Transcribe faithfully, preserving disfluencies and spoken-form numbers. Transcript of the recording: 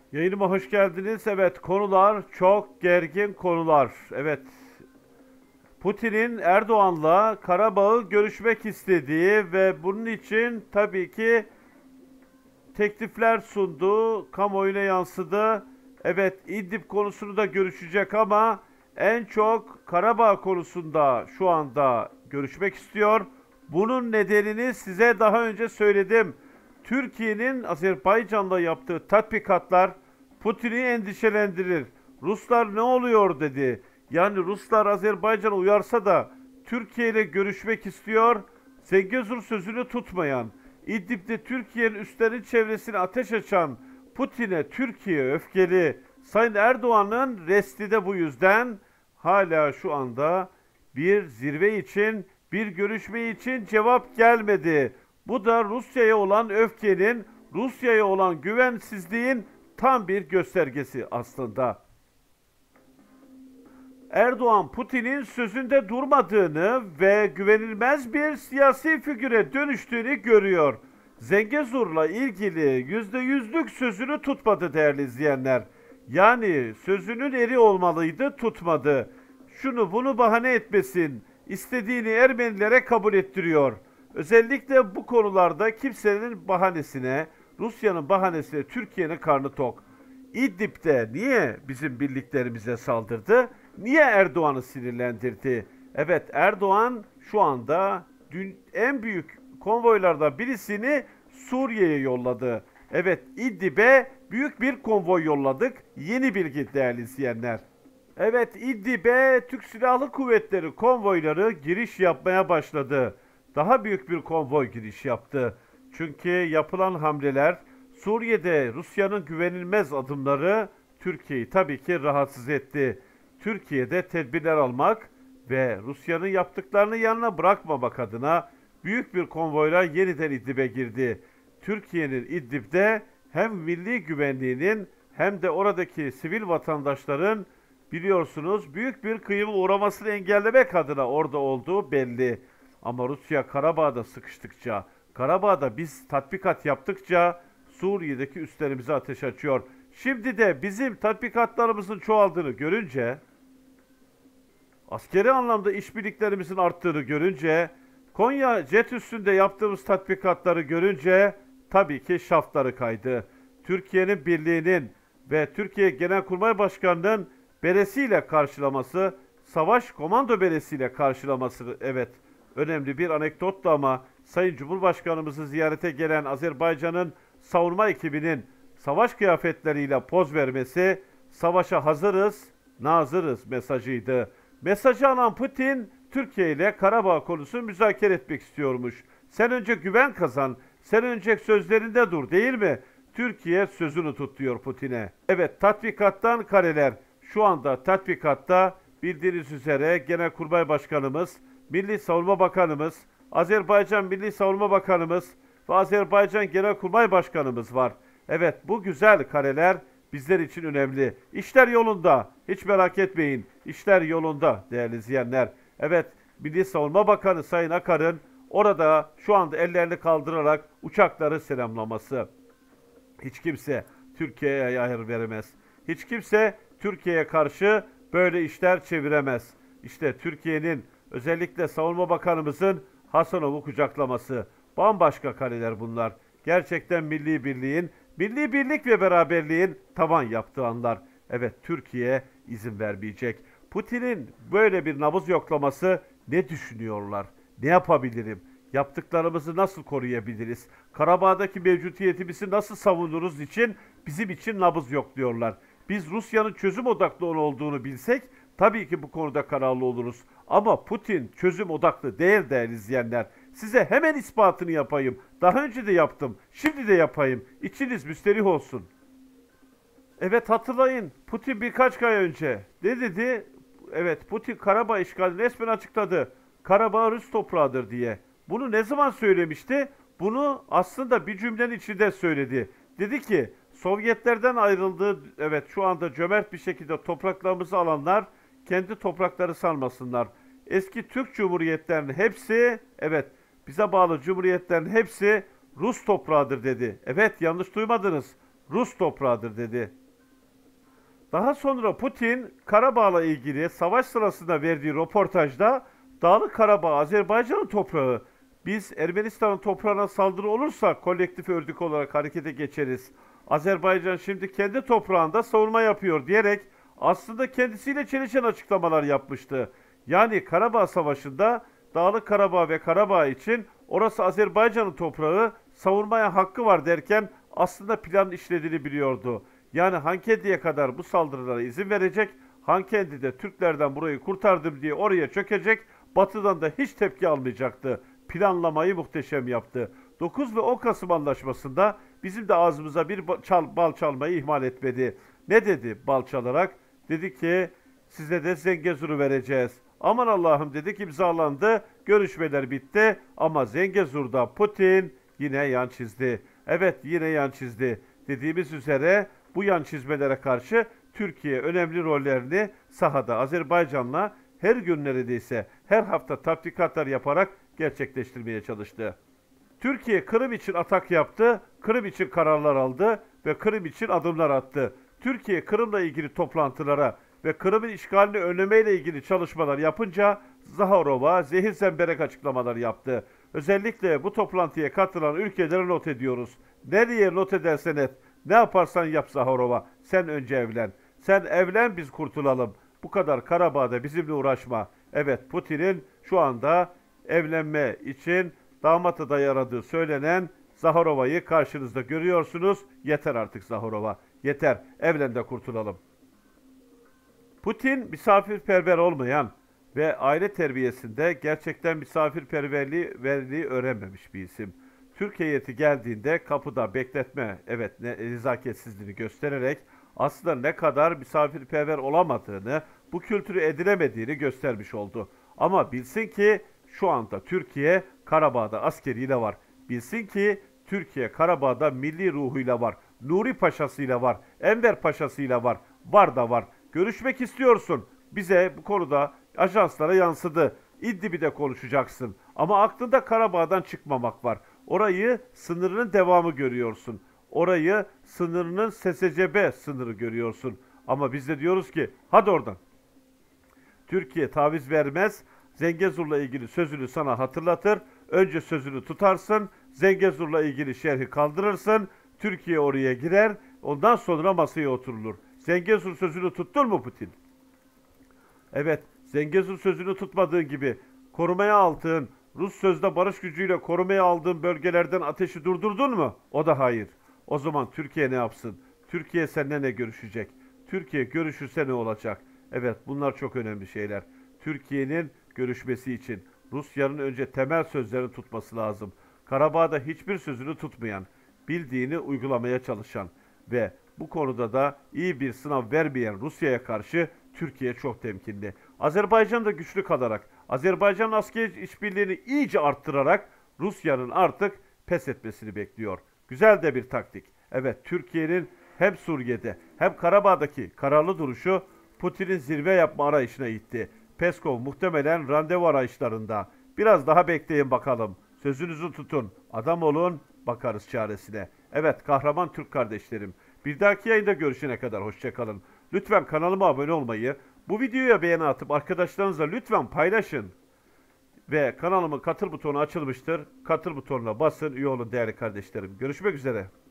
Yayınıma hoş geldiniz. Evet, konular çok gergin konular. Evet, Putin'in Erdoğan'la Karabağ'ı görüşmek istediği ve bunun için tabii ki teklifler sundu, kamuoyuna yansıdı. Evet, İdlib konusunu da görüşecek ama en çok Karabağ konusunda şu anda görüşmek istiyor. Bunun nedenini size daha önce söyledim. Türkiye'nin Azerbaycan'la yaptığı tatbikatlar Putin'i endişelendirir. Ruslar ne oluyor dedi. Yani Ruslar Azerbaycan'a uyarsa da Türkiye ile görüşmek istiyor. Zengezur sözünü tutmayan, İdlib'de Türkiye'nin üstlerin çevresine ateş açan Putin'e Türkiye öfkeli. Sayın Erdoğan'ın resti de bu yüzden hala şu anda bir zirve için, bir görüşme için cevap gelmedi. Bu da Rusya'ya olan öfkenin, Rusya'ya olan güvensizliğin tam bir göstergesi aslında. Erdoğan Putin'in sözünde durmadığını ve güvenilmez bir siyasi figüre dönüştüğünü görüyor. Zengezur'la ilgili yüzde yüzlük sözünü tutmadı değerli izleyenler. Yani sözünün eri olmalıydı, tutmadı. Şunu bunu bahane etmesin, istediğini Ermenilere kabul ettiriyor. Özellikle bu konularda kimsenin bahanesine, Rusya'nın bahanesine Türkiye'nin karnı tok. İdlib'de niye bizim birliklerimize saldırdı? Niye Erdoğan'ı sinirlendirdi? Evet, Erdoğan şu anda dün en büyük konvoylardan birisini Suriye'ye yolladı. Evet, İdlib'e büyük bir konvoy yolladık. Yeni bilgi değerli izleyenler. Evet, İdlib'e Türk Silahlı Kuvvetleri konvoyları giriş yapmaya başladı. Daha büyük bir konvoy giriş yaptı. Çünkü yapılan hamleler Suriye'de Rusya'nın güvenilmez adımları Türkiye'yi tabii ki rahatsız etti. Türkiye'de tedbirler almak ve Rusya'nın yaptıklarını yanına bırakmamak adına büyük bir konvoyla yeniden İdlib'e girdi. Türkiye'nin İdlib'de hem milli güvenliğinin hem de oradaki sivil vatandaşların biliyorsunuz büyük bir kıyıma uğramasını engellemek adına orada olduğu belli. Ama Rusya Karabağ'da sıkıştıkça, Karabağ'da biz tatbikat yaptıkça Suriye'deki üslerimize ateş açıyor. Şimdi de bizim tatbikatlarımızın çoğaldığını görünce, askeri anlamda işbirliklerimizin arttığını görünce, Konya jet üstünde yaptığımız tatbikatları görünce tabii ki şaftları kaydı. Türkiye'nin birliğinin ve Türkiye Genelkurmay Başkanı'nın beresiyle karşılaması, savaş komando beresiyle karşılaması evet önemli bir anekdottu ama Sayın Cumhurbaşkanımızı ziyarete gelen Azerbaycan'ın savunma ekibinin savaş kıyafetleriyle poz vermesi, savaşa hazırız, nazırız mesajıydı. Mesajı alan Putin, Türkiye ile Karabağ konusunu müzakere etmek istiyormuş. Sen önce güven kazan, sen önce sözlerinde dur değil mi? Türkiye sözünü tut diyor Putin'e. Evet, tatbikattan kareler. Şu anda tatbikatta bildiğiniz üzere Genelkurmay Başkanımız, Milli Savunma Bakanımız, Azerbaycan Milli Savunma Bakanımız ve Azerbaycan Genelkurmay Başkanımız var. Evet, bu güzel kareler bizler için önemli. İşler yolunda. Hiç merak etmeyin. İşler yolunda değerli izleyenler. Evet, Milli Savunma Bakanı Sayın Akar'ın orada şu anda ellerini kaldırarak uçakları selamlaması. Hiç kimse Türkiye'ye ayar veremez. Hiç kimse Türkiye'ye karşı böyle işler çeviremez. İşte Türkiye'nin özellikle Savunma Bakanımızın Hasanov'u kucaklaması. Bambaşka kareler bunlar. Gerçekten milli birliğin, milli birlik ve beraberliğin tavan yaptığı anlar. Evet, Türkiye izin vermeyecek. Putin'in böyle bir nabız yoklaması ne düşünüyorlar? Ne yapabilirim? Yaptıklarımızı nasıl koruyabiliriz? Karabağ'daki mevcutiyetimizi nasıl savunuruz için bizim için nabız yokluyorlar. Biz Rusya'nın çözüm odaklı olduğunu bilsek tabii ki bu konuda kararlı oluruz. Ama Putin çözüm odaklı değil değerli izleyenler. Size hemen ispatını yapayım. Daha önce de yaptım. Şimdi de yapayım. İçiniz müsterih olsun. Evet, hatırlayın. Putin birkaç ay önce ne dedi? Evet, Putin Karabağ işgalini resmen açıkladı. Karabağ Rus toprağıdır diye. Bunu ne zaman söylemişti? Bunu aslında bir cümlenin içinde söyledi. Dedi ki Sovyetlerden ayrıldığı, evet şu anda cömert bir şekilde topraklarımızı alanlar kendi toprakları sanmasınlar. Eski Türk Cumhuriyetlerinin hepsi, evet bize bağlı cumhuriyetlerin hepsi Rus toprağıdır dedi. Evet, yanlış duymadınız. Rus toprağıdır dedi. Daha sonra Putin Karabağ'la ilgili savaş sırasında verdiği röportajda Dağlık Karabağ Azerbaycan'ın toprağı. Biz Ermenistan'ın toprağına saldırı olursa kolektif örgüt olarak harekete geçeriz. Azerbaycan şimdi kendi toprağında savunma yapıyor diyerek aslında kendisiyle çelişen açıklamalar yapmıştı. Yani Karabağ Savaşı'nda Dağlık Karabağ ve Karabağ için orası Azerbaycan'ın toprağı, savunmaya hakkı var derken aslında plan işlediğini biliyordu. Yani Hankendi'ye kadar bu saldırılara izin verecek, Hankendi de Türklerden burayı kurtardım diye oraya çökecek, Batı'dan da hiç tepki almayacaktı. Planlamayı muhteşem yaptı. dokuz ve on Kasım Anlaşması'nda bizim de ağzımıza bir çal, bal çalmayı ihmal etmedi. Ne dedi bal çalarak? Dedi ki size de Zengezur'u vereceğiz. Aman Allah'ım dedik, imzalandı, görüşmeler bitti ama Zengezur'da Putin yine yan çizdi. Evet, yine yan çizdi. Dediğimiz üzere bu yan çizmelere karşı Türkiye önemli rollerini sahada Azerbaycan'la her gün neredeyse her hafta tatbikatlar yaparak gerçekleştirmeye çalıştı. Türkiye Kırım için atak yaptı, Kırım için kararlar aldı ve Kırım için adımlar attı. Türkiye Kırım'la ilgili toplantılara ve Kırım'ın işgalini önlemeyle ilgili çalışmalar yapınca Zaharova zehir zemberek açıklamalar yaptı. Özellikle bu toplantıya katılan ülkelere not ediyoruz. Nereye not edersen et, ne yaparsan yap Zaharova, sen önce evlen. Sen evlen, biz kurtulalım. Bu kadar Karabağ'da bizimle uğraşma. Evet, Putin'in şu anda evlenme için damat adayı aradığı söylenen Zaharova'yı karşınızda görüyorsunuz. Yeter artık Zaharova, yeter, evlen de kurtulalım. Putin misafirperver olmayan ve aile terbiyesinde gerçekten misafirperverliği verliği öğrenmemiş bir isim. Türk heyeti geldiğinde kapıda bekletme, evet, ne, nezaketsizliğini göstererek aslında ne kadar misafirperver olamadığını, bu kültürü edinemediğini göstermiş oldu. Ama bilsin ki şu anda Türkiye Karabağ'da askeriyle var. Bilsin ki Türkiye Karabağ'da milli ruhuyla var. Nuri Paşa'sıyla var. Enver Paşa'sıyla var. Var da var. Görüşmek istiyorsun. Bize bu konuda ajanslara yansıdı. İdlib'de konuşacaksın. Ama aklında Karabağ'dan çıkmamak var. Orayı sınırının devamı görüyorsun. Orayı sınırının S S C B sınırı görüyorsun. Ama biz de diyoruz ki hadi oradan. Türkiye taviz vermez. Zengezur'la ilgili sözünü sana hatırlatır. Önce sözünü tutarsın. Zengezur'la ilgili şerhi kaldırırsın. Türkiye oraya girer. Ondan sonra masaya oturulur. Zengezur sözünü tuttun mu Putin? Evet, Zengezur sözünü tutmadığın gibi korumaya aldığın, Rus sözde barış gücüyle korumaya aldığın bölgelerden ateşi durdurdun mu? O da hayır. O zaman Türkiye ne yapsın? Türkiye seninle ne görüşecek? Türkiye görüşürse ne olacak? Evet, bunlar çok önemli şeyler. Türkiye'nin görüşmesi için Rusya'nın önce temel sözlerini tutması lazım. Karabağ'da hiçbir sözünü tutmayan, bildiğini uygulamaya çalışan ve bu konuda da iyi bir sınav vermeyen Rusya'ya karşı Türkiye çok temkinli. Azerbaycan da güçlü kalarak, Azerbaycan askeri işbirliğini iyice arttırarak Rusya'nın artık pes etmesini bekliyor. Güzel de bir taktik. Evet, Türkiye'nin hem Suriye'de hem Karabağ'daki kararlı duruşu Putin'in zirve yapma arayışına itti. Peskov muhtemelen randevu arayışlarında. Biraz daha bekleyin bakalım. Sözünüzü tutun. Adam olun, bakarız çaresine. Evet, kahraman Türk kardeşlerim. Bir dahaki yayında görüşene kadar hoşçakalın. Lütfen kanalıma abone olmayı, bu videoya beğeni atıp arkadaşlarınızla lütfen paylaşın. Ve kanalımın katıl butonu açılmıştır. Katıl butonuna basın, üye olun değerli kardeşlerim. Görüşmek üzere.